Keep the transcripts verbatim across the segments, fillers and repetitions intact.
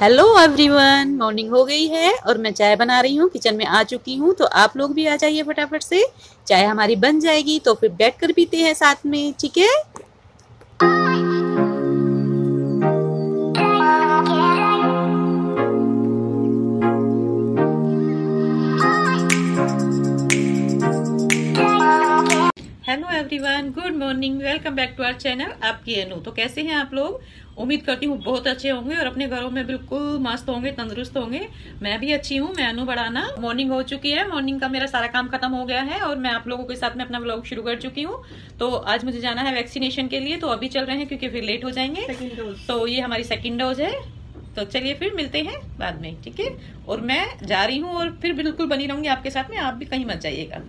Hello everyone, morning हो गई है और मैं चाय बना रही हूँ। किचन में आ चुकी हूँ, तो आप लोग भी आ जाइए फटाफट से। चाय हमारी बन जाएगी तो फिर बैठ कर पीते हैं साथ में, ठीक है। Hello everyone, good morning, welcome back to our channel आपकी अनु। तो कैसे हैं आप लोग? उम्मीद करती हूँ बहुत अच्छे होंगे और अपने घरों में बिल्कुल मस्त होंगे, तंदुरुस्त होंगे। मैं भी अच्छी हूँ, मैं अनु बढ़ाना। मॉर्निंग हो चुकी है, मॉर्निंग का मेरा सारा काम खत्म हो गया है और मैं आप लोगों के साथ में अपना व्लॉग शुरू कर चुकी हूँ। तो आज मुझे जाना है वैक्सीनेशन के लिए, तो अभी चल रहे हैं क्योंकि फिर लेट हो जाएंगे। तो ये हमारी सेकेंड डोज है। तो चलिए फिर मिलते हैं बाद में, ठीक है। और मैं जा रही हूँ और फिर बिल्कुल बनी रहूंगी आपके साथ में, आप भी कहीं मत जाइएगा।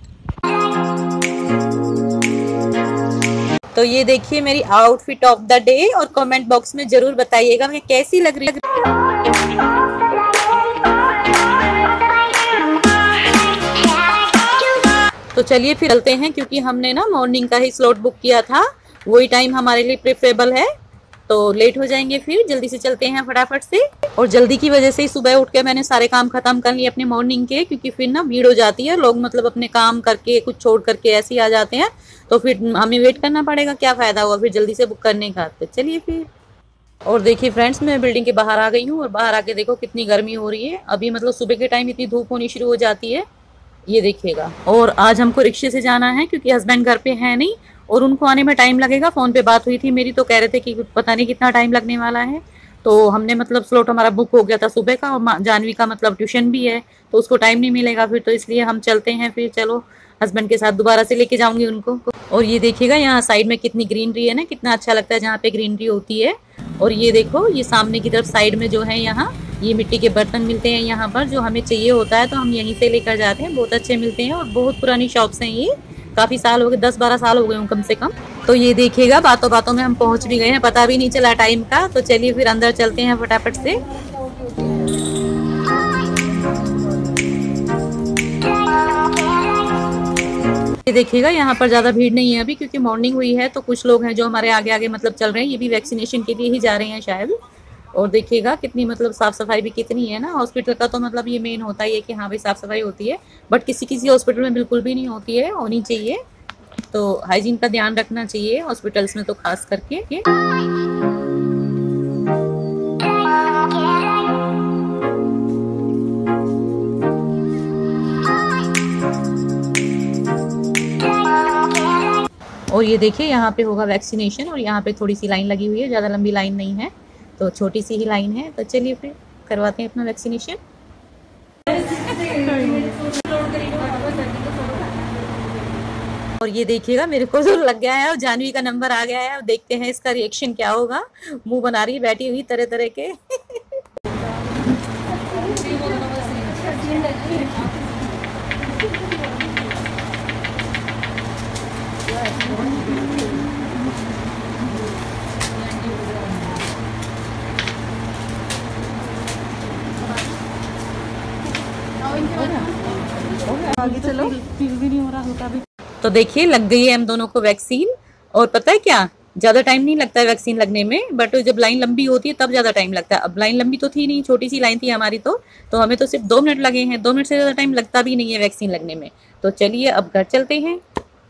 तो ये देखिए मेरी आउटफिट ऑफ द डे, और कमेंट बॉक्स में जरूर बताइएगा मैं कैसी लग रही है। तो चलिए फिर चलते हैं, क्योंकि हमने ना मॉर्निंग का ही स्लॉट बुक किया था, वही टाइम हमारे लिए प्रेफरेबल है। तो लेट हो जाएंगे, फिर जल्दी से चलते हैं फटाफट से। और जल्दी की वजह से ही सुबह उठ के मैंने सारे काम खत्म कर लिए अपने मॉर्निंग के, क्योंकि फिर ना भीड़ हो जाती है, लोग मतलब अपने काम करके कुछ छोड़ करके ऐसे ही आ जाते हैं, तो फिर हमें वेट करना पड़ेगा, क्या फायदा हुआ फिर जल्दी से बुक करने का। तो चलिए फिर। और देखिए फ्रेंड्स, मैं बिल्डिंग के बाहर आ गई हूँ और बाहर आके देखो कितनी गर्मी हो रही है। अभी मतलब सुबह के टाइम इतनी धूप होनी शुरू हो जाती है, ये देखिएगा। और आज हमको रिक्शे से जाना है क्योंकि हस्बैंड घर पे है नहीं और उनको आने में टाइम लगेगा। फोन पे बात हुई थी मेरी, तो कह रहे थे कि पता नहीं कितना टाइम लगने वाला है। तो हमने मतलब स्लॉट हमारा बुक हो गया था सुबह का, और जानवी का मतलब ट्यूशन भी है, तो उसको टाइम नहीं मिलेगा फिर, तो इसलिए हम चलते हैं फिर। चलो, हस्बैंड के साथ दोबारा से लेके जाऊंगी उनको। और ये देखिएगा यहाँ साइड में कितनी ग्रीनरी है ना, कितना अच्छा लगता है जहाँ पे ग्रीनरी होती है। और ये देखो, ये सामने की तरफ साइड में जो है यहाँ ये मिट्टी के बर्तन मिलते हैं यहाँ पर, जो हमें चाहिए होता है तो हम यहीं से लेकर जाते हैं। बहुत अच्छे मिलते हैं और बहुत पुरानी शॉप्स हैं ये, काफी साल हो गए, दस बारह साल हो गए कम से कम। तो ये देखिएगा, बातों बातों में हम पहुंच भी गए हैं, पता भी नहीं चला टाइम का। तो चलिए फिर अंदर चलते हैं फटाफट से। ये देखिएगा, यहाँ पर ज्यादा भीड़ नहीं है अभी, क्योंकि मॉर्निंग हुई है। तो कुछ लोग हैं जो हमारे आगे आगे मतलब चल रहे हैं, ये भी वैक्सीनेशन के लिए ही जा रहे हैं शायद। और देखिएगा कितनी मतलब साफ सफाई भी कितनी है ना। हॉस्पिटल का तो मतलब ये मेन होता ही है कि हाँ भाई साफ सफाई होती है, बट किसी किसी हॉस्पिटल में बिल्कुल भी नहीं होती है, होनी चाहिए। तो हाइजीन का ध्यान रखना चाहिए हॉस्पिटल्स में तो खास करके। और ये देखिए यहाँ पे होगा वैक्सीनेशन, और यहाँ पे थोड़ी सी लाइन लगी हुई है, ज़्यादा लंबी लाइन नहीं है, तो छोटी सी ही लाइन है। तो चलिए फिर करवाते हैं अपना वैक्सीनेशन। और ये देखिएगा मेरे को तो लग गया है और जानवी का नंबर आ गया है। अब देखते हैं इसका रिएक्शन क्या होगा। मुंह बना रही है बैठी हुई तरह तरह के। आगे चलो, फील भी नहीं हो रहा होता भी। तो देखिए लग गई है हम दोनों को वैक्सीन। और पता है क्या, ज्यादा टाइम नहीं लगता है वैक्सीन लगने में, बट जब लाइन लंबी होती है तब ज्यादा टाइम लगता है। अब लाइन लंबी तो थी नहीं, छोटी सी लाइन थी हमारी, तो तो हमें तो सिर्फ दो मिनट लगे हैं। दो मिनट से ज्यादा टाइम लगता भी नहीं है वैक्सीन लगने में। तो चलिए अब घर चलते हैं।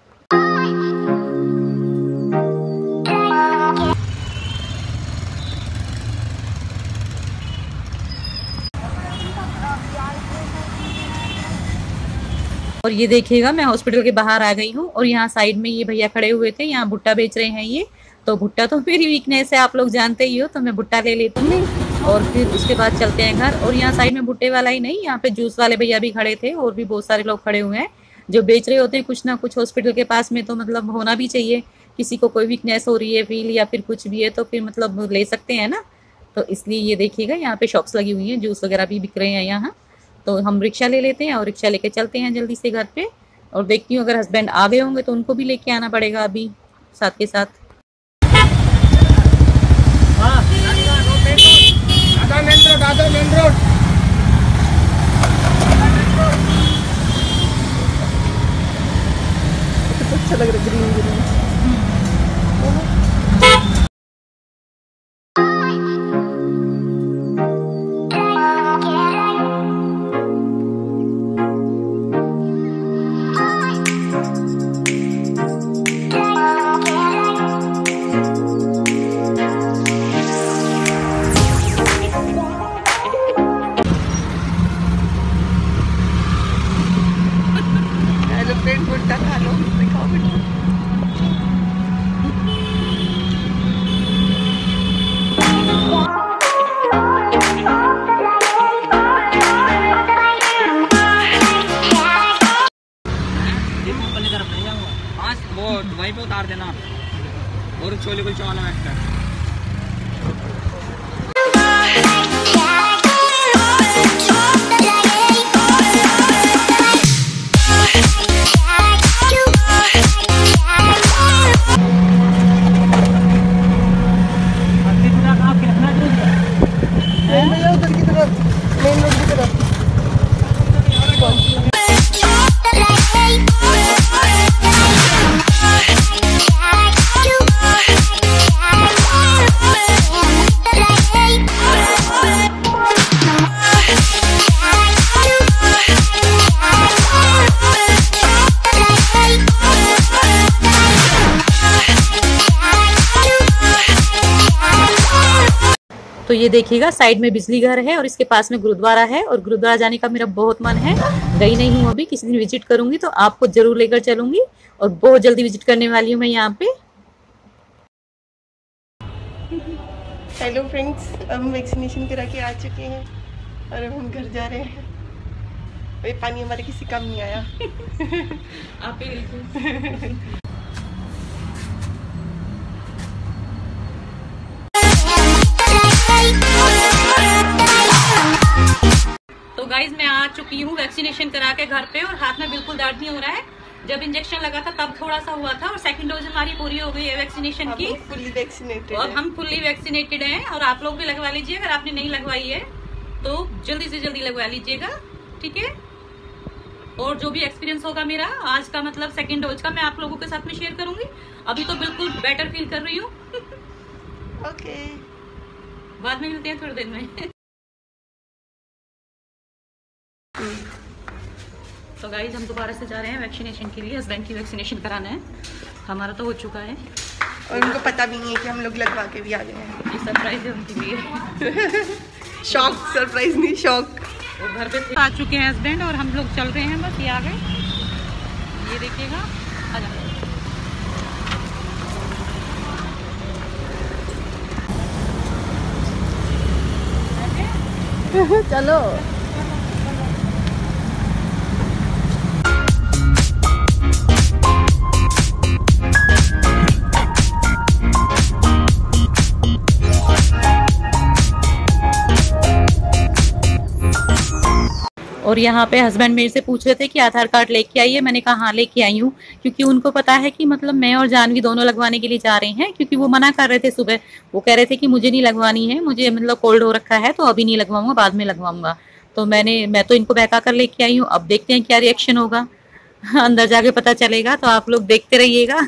और ये देखिएगा, मैं हॉस्पिटल के बाहर आ गई हूँ और यहाँ साइड में ये भैया खड़े हुए थे, यहाँ भुट्टा बेच रहे हैं ये। तो भुट्टा तो मेरी वीकनेस है, आप लोग जानते ही हो, तो मैं भुट्टा ले लेती हूँ और फिर उसके बाद चलते हैं घर। और यहाँ साइड में भुट्टे वाला ही नहीं, यहाँ पे जूस वाले भैया भी खड़े थे और भी बहुत सारे लोग खड़े हुए हैं जो बेच रहे होते हैं कुछ ना कुछ हॉस्पिटल के पास में। तो मतलब होना भी चाहिए, किसी को कोई वीकनेस हो रही है फील या फिर कुछ भी है तो फिर मतलब ले सकते हैं ना। तो इसलिए ये देखिएगा, यहाँ पे शॉप्स लगी हुई हैं, जूस वगैरह भी बिक रहे हैं यहाँ। तो हम रिक्शा ले लेते हैं और रिक्शा लेके चलते हैं जल्दी से घर पे। और देखती हूँ अगर हस्बैंड आ गए होंगे तो उनको भी लेके आना पड़ेगा अभी साथ के साथ। अच्छा लग रहा है ग्रीन ग्रीन। वहीं पे उतार देना और छोले कुलचे वाला एक्स्ट्रा। तो ये देखिएगा साइड में बिजली घर है और इसके पास में गुरुद्वारा है और गुरुद्वारा जाने का मेरा बहुत मन है, गई नहीं हूँ अभी, किसी दिन विजिट करूंगी तो आपको जरूर लेकर चलूंगी और बहुत जल्दी विजिट करने वाली हूँ मैं यहाँ पे। हेलो फ्रेंड्स, हम वैक्सीनेशन करा के आ चुके हैं और अब हम घर जा रहे हैं। ये पानी हमारे किसी काम नहीं आया। आप ही तो गाइज मैं आ चुकी हूँ वैक्सीनेशन करा के घर पे और हाथ में बिल्कुल दर्द नहीं हो रहा है। जब इंजेक्शन लगा था तब थोड़ा सा हुआ था और सेकंड डोज हमारी पूरी हो गई है वैक्सीनेशन की। फुल्ली वैक्सीनेटेड और हम फुल्ली वैक्सीनेटेड हैं और आप लोग भी लगवा लीजिए। अगर आपने नहीं लगवाई है तो जल्दी से जल्दी लगवा लीजिएगा, ठीक है। और जो भी एक्सपीरियंस होगा मेरा आज का, मतलब सेकंड डोज का, मैं आप लोगों के साथ में शेयर करूंगी। अभी तो बिल्कुल बेटर फील कर रही हूँ। ओके, बाद में मिलते हैं थोड़ी देर में। तो गाइज हम दोबारा से जा रहे हैं वैक्सीनेशन के लिए। हस्बैंड की वैक्सीनेशन कराना है, हमारा तो हो चुका है और उनको पता भी नहीं है कि हम लोग लगवा के भी आ गए हैं। ये सरप्राइज है उनके लिए। शॉक, सरप्राइज नहीं शॉक। वो घर पे आ चुके हैं हस्बैंड और हम लोग चल रहे हैं, बस ये आ गए। ये देखिएगा, आ जाओ। चलो और यहाँ पे हस्बैंड मेरे से पूछ रहे थे कि आधार कार्ड लेके आई है। मैंने कहा हाँ लेके आई हूँ, क्योंकि उनको पता है कि मतलब मैं और जानवी दोनों लगवाने के लिए जा रहे हैं। क्योंकि वो मना कर रहे थे सुबह, वो कह रहे थे कि मुझे नहीं लगवानी है, मुझे मतलब कोल्ड हो रखा है तो अभी नहीं लगवाऊंगा, बाद में लगवाऊंगा। तो मैंने मैं तो इनको बहका कर लेके आई हूँ। अब देखते हैं क्या रिएक्शन होगा, अंदर जाके पता चलेगा। तो आप लोग देखते रहिएगा।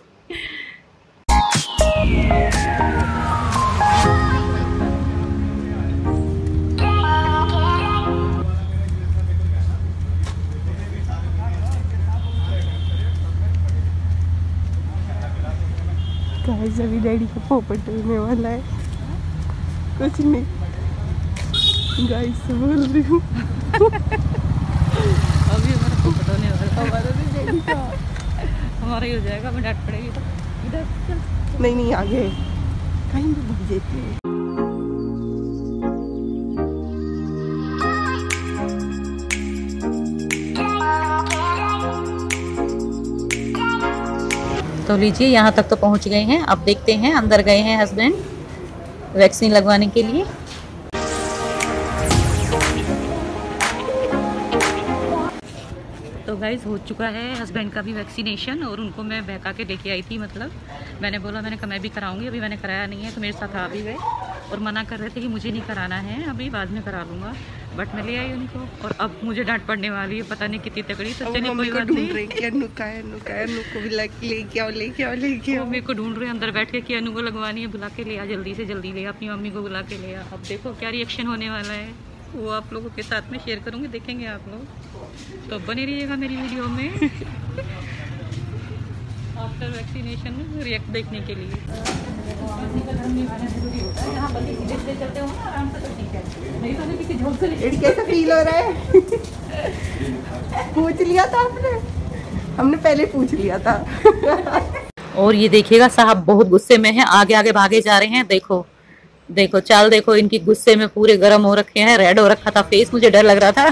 गाइस अभी डैडी का पोपट होने वाला है। कुछ नहीं गाइस, बोल रही हूँ। अभी हमारा पोपट होने वाला है। हमारा भी डैडी का, हमारा ही हो जाएगा, हमें डांट पड़ेगी तो। इधर चल। नहीं नहीं आगे कहीं भी भग जाती है। तो लीजिए यहाँ तक तो पहुँच गए हैं। अब देखते हैं, अंदर गए हैं हस्बैंड वैक्सीन लगवाने के लिए। तो गाइज हो चुका है हस्बैंड का भी वैक्सीनेशन और उनको मैं बहका के लेके आई थी। मतलब मैंने बोला, मैंने कहा मैं भी कराऊंगी, अभी मैंने कराया नहीं है। तो मेरे साथ आ भी गए और मना कर रहे थे कि मुझे नहीं कराना है, अभी बाद में करा लूँगा। बट मैं ले आई उनको और अब मुझे डांट पड़ने वाली है, पता नहीं कितनी तगड़ी। तो चलिए कोई बात नहीं। लेके आओ लेके आओ लेके आओ। मेरे को ढूंढ रहे हैं अंदर बैठ के कि अनु को लगवानी है, बुला के ले आ, जल्दी से जल्दी ले आ, अपनी मम्मी को बुला के ले आ। अब देखो क्या रिएक्शन होने वाला है, वो आप लोगों के साथ में शेयर करूँगी, देखेंगे आप लोग। तो बने रहिएगा मेरी वीडियो में आफ्टर वैक्सीनेशन रिएक्ट देखने के लिए। कैसा फील हो रहा है? पूछ लिया था आपने? हमने पहले पूछ लिया था। और ये देखिएगा साहब बहुत गुस्से में है, आगे आगे भागे जा रहे हैं। देखो देखो चाल देखो इनकी, गुस्से में पूरे गर्म हो रखे हैं, रेड हो रखा था फेस, मुझे डर लग रहा था।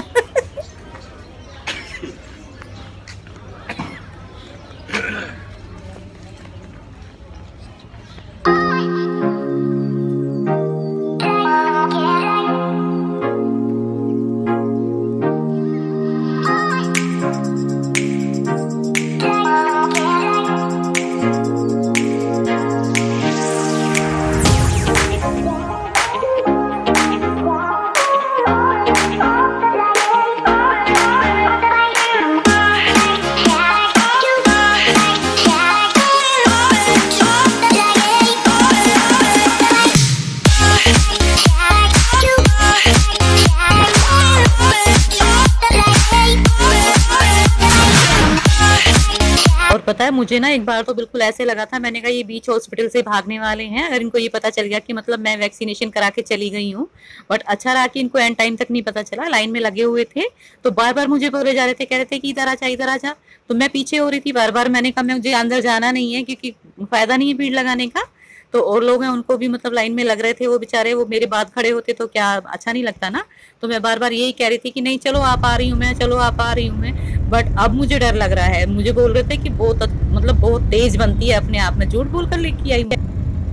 मुझे ना एक बार तो बिल्कुल ऐसे लगा था, मैंने कहा ये बीच हॉस्पिटल से भागने वाले हैं, अगर इनको ये पता चल गया कि मतलब मैं वैक्सीनेशन करा के चली गई हूँ। बट अच्छा रहा कि इनको एंड टाइम तक नहीं पता चला, लाइन में लगे हुए थे तो बार बार मुझे बोले जा रहे थे, कह रहे थे कि इधर आ जा इधर आ जा, तो मैं पीछे हो रही थी बार बार। मैंने कहा मुझे अंदर जाना नहीं है क्योंकि फायदा नहीं है भीड़ लगाने का। तो और लोग हैं उनको भी मतलब लाइन में लग रहे थे, वो बेचारे वो मेरे बाद खड़े होते तो क्या अच्छा नहीं लगता ना। तो मैं बार बार यही कह रही थी कि नहीं चलो आप आ रही हूँ मैं, चलो आप आ रही हूँ मैं। बट अब मुझे डर लग रहा है, मुझे बोल रहे थे कि बहुत मतलब बहुत तेज बनती है अपने आप में, झूठ बोल कर लेके आई मैं।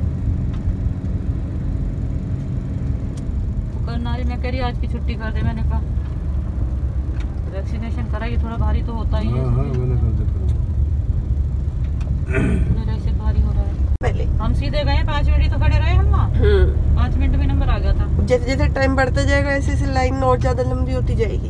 करनारी मैं कह रही आज की छुट्टी कर दे, मैंने कहा वैक्सीनेशन करा, ये थोड़ा भारी तो होता ही है। हाँ, हाँ, मैंने कर दे मेरा ऐसे भारी हो रहा है। पहले हम सीधे गए, पाँच मिनट तो खड़े रहे हम वहाँ, पाँच मिनट में नंबर आ गया था। जैसे जैसे टाइम बढ़ता जाएगा ऐसे ऐसे लाइन और ज्यादा लंबी होती जाएगी।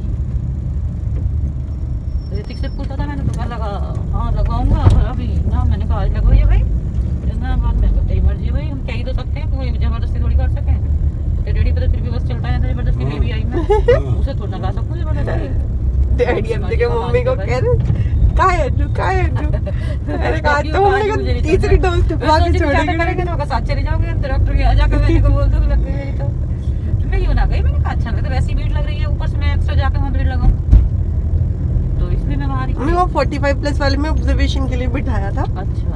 ऋतिक से पूछा था मैंने, तो कहा लगा हाँ लगाऊंगा अभी ना, मैंने कहा आज लगवाइए भाई, इतना बाद में तेरी मर्जी है भाई, हम कह ही तो सकते हैं, कोई जबरदस्ती थोड़ी कर सके। तेरे डैडी पे फिर भी बस चलता है, जबरदस्ती ले भी आई मैं, उसे थोड़ा लगा सकूँ जबरदस्ती। डैडी अब देखे मम्मी को कह रहे काय अन्नू काय अन्नू, अरे कहा तो हमने तीसरी डोज ठुकवा के छोड़ेंगे, करेंगे तो साथ चले जाओगे डॉक्टर के, जाकर मैंने को बोल दो लग गई मेरी, तो मैं यूं ना गई, मैंने कहा अच्छा लगता है, वैसी भीड़ लग रही है, ऊपर से मैं एक्स्ट्रा जाकर वहाँ भीड़ लगाऊं, तो इसलिए मैं वहाँ मैं वो पैंतालीस प्लस वाले में ऑब्जर्वेशन के लिए बिठाया था। अच्छा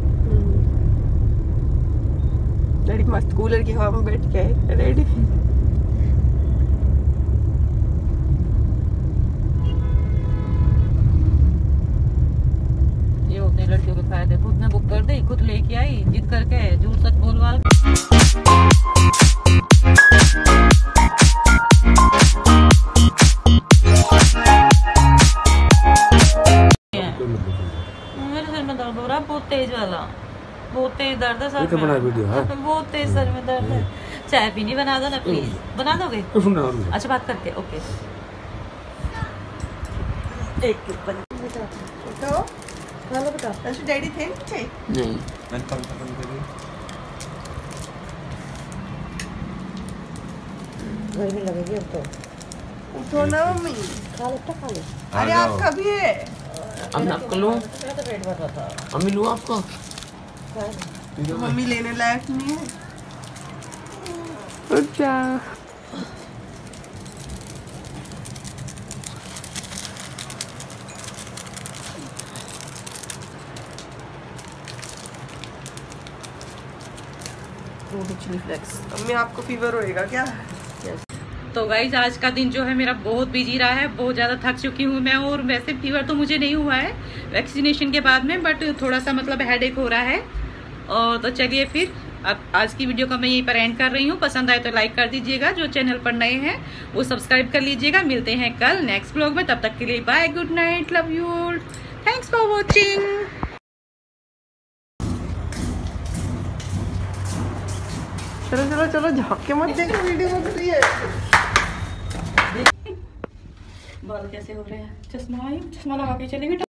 डैडी मस्त कूलर की हवा में बैठ के रेडी। ये होते हैं लड़कियों के फायदे, खुद ने बुक कर दी, खुद लेके आई, जिद करके झूठ सच बोलवा। मेरे सर में दर्द हो रहा है बहुत तेज वाला, बहुत तेज दर्द है सर में, बहुत तेज सर में दर्द है। चाय पीनी बना दो ना प्लीज, बना दोगे? अच्छा बात करके ओके। एक तो हेलो बेटा, अच्छा डैडी थे नीचे? नहीं मैंने कल तक कर दी, गर्मी लगेगी अब तो, उठो ना मम्मी, खा लो तो खा लो। अरे आपका भी है, अब आपको लो, मेरा तो पेट भर रहा था। अम्मी लो आपको, मम्मी लेने लायक नहीं है। अच्छा मम्मी आपको फीवर होएगा क्या? तो गाइज आज का दिन जो है मेरा बहुत बिजी रहा है, बहुत ज़्यादा थक चुकी हूँ मैं, और वैसे फीवर तो मुझे नहीं हुआ है वैक्सीनेशन के बाद में, बट थोड़ा सा मतलब हेडेक हो रहा है। और तो चलिए फिर अब आज की वीडियो का मैं यहीं पर एंड कर रही हूँ। पसंद आए तो लाइक कर दीजिएगा, जो चैनल पर नए हैं वो सब्सक्राइब कर लीजिएगा। मिलते हैं कल नेक्स्ट ब्लॉग में, तब तक के लिए bye, good night, love you all, thanks for watching. चलो चलो चलो झाँक के मत देखो, वीडियो बन रही है। बाल कैसे हो रहे हैं, चश्मा चश्मा लगा के चलेंगे।